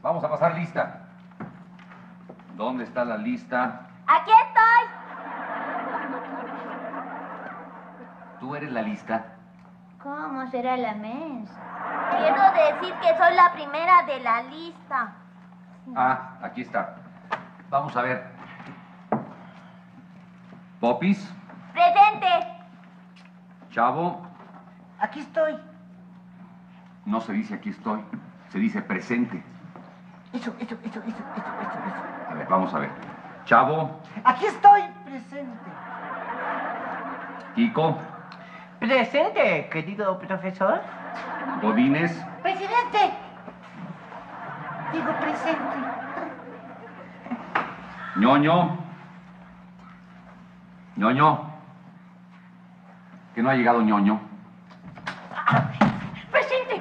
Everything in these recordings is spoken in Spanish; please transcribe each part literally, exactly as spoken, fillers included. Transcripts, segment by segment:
Vamos a pasar lista. ¿Dónde está la lista? ¡Aquí estoy! ¿Tú eres la lista? ¿Cómo será la mens? Quiero decir que soy la primera de la lista. Ah, aquí está. Vamos a ver. Popis. ¡Presente! Chavo. Aquí estoy. No se dice aquí estoy. Se dice presente. Eso, eso, eso, eso, eso, eso, eso. A ver, vamos a ver. Chavo. Aquí estoy, presente. Kiko. Presente, querido profesor. Godínez. ¡Presidente! Digo presente. Ñoño. Ñoño. ¿Que no ha llegado Ñoño? ¡Presente!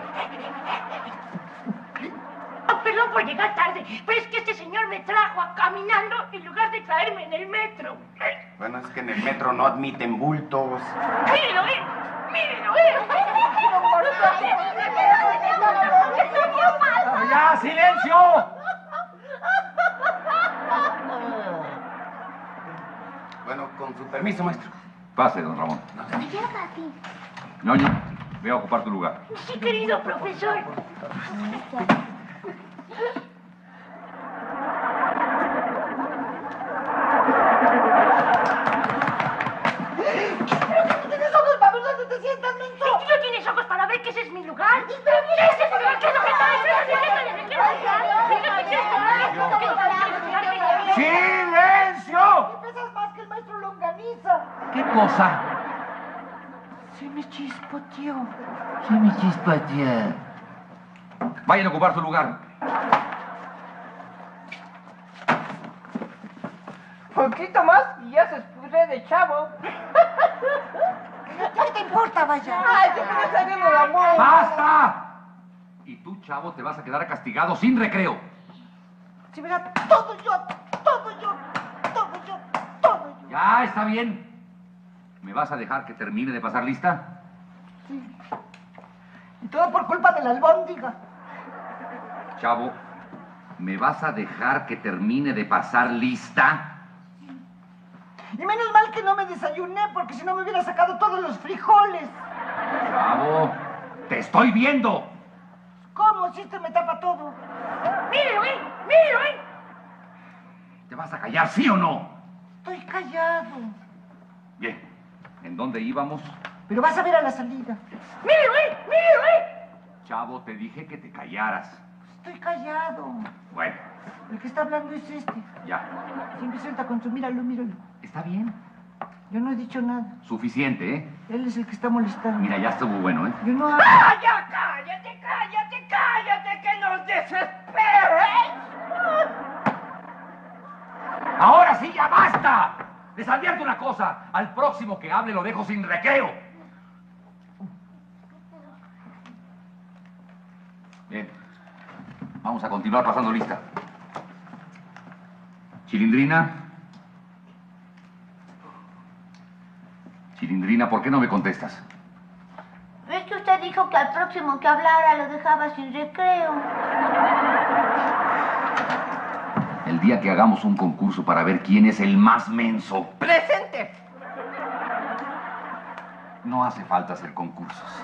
Ah, perdón por llegar tarde, pero es que este señor me trajo a caminando en lugar de traerme en el metro. Bueno, es que en el metro no admiten bultos. ¡Mírenlo, eh! ¡Mírenlo, eh! ¡Ya, silencio! Bueno, con su permiso, maestro. Pase, don Ramón. Llévate. Ñoño, ve a ocupar tu lugar. Sí, querido profesor. ¿Tienes ojos para ver dónde te sientas, menso? ¿Y tú no tienes ojos para ver que ese es mi lugar? ¡Ese es mi lugar! ¿Qué es lo que está diciendo? ¡Silencio! Pesas más que el maestro Longaniza. ¿Qué cosa? Se me chispoteó. Se me chispatea. Vayan a ocupar su lugar. Poquito más y ya se escurre de chavo. ¿Qué te importa, vaya? Ay, yo quería salirlo de amor. ¡Basta! Y tú, chavo, te vas a quedar castigado sin recreo. Si verá, todo yo, todo yo, todo yo, todo yo. Ya, está bien. ¿Me vas a dejar que termine de pasar lista? Sí. Y todo por culpa de la albóndiga. Chavo, ¿me vas a dejar que termine de pasar lista? Y menos mal que no me desayuné, porque si no me hubiera sacado todos los frijoles. Chavo, te estoy viendo. ¿Cómo? Si este me tapa todo. ¡Mírenlo, eh! ¡Mírenlo, eh! ¿Te vas a callar, sí o no? Estoy callado. Bien. ¿En dónde íbamos? Pero vas a ver a la salida. ¡Mírenlo, eh! ¡Mírenlo, eh! Chavo, te dije que te callaras. Estoy callado. Bueno, El que está hablando es este. ya. Siempre suelta con su míralo, míralo. Está bien. Yo no he dicho nada. Suficiente, ¿eh? Él es el que está molestando. Mira, ya estuvo bueno, ¿eh? Yo no hablo. ¡Ah, ya! ¡Cállate, cállate, cállate! ¡Que nos desesperes! ¡Ahora sí, ya basta! Les advierto una cosa. Al próximo que hable lo dejo sin recreo. Bien. Vamos a continuar pasando lista. Chilindrina. Chilindrina, ¿por qué no me contestas? Es que usted dijo que al próximo que hablara lo dejaba sin recreo. El día que hagamos un concurso para ver quién es el más menso. ¡Presente! No hace falta hacer concursos.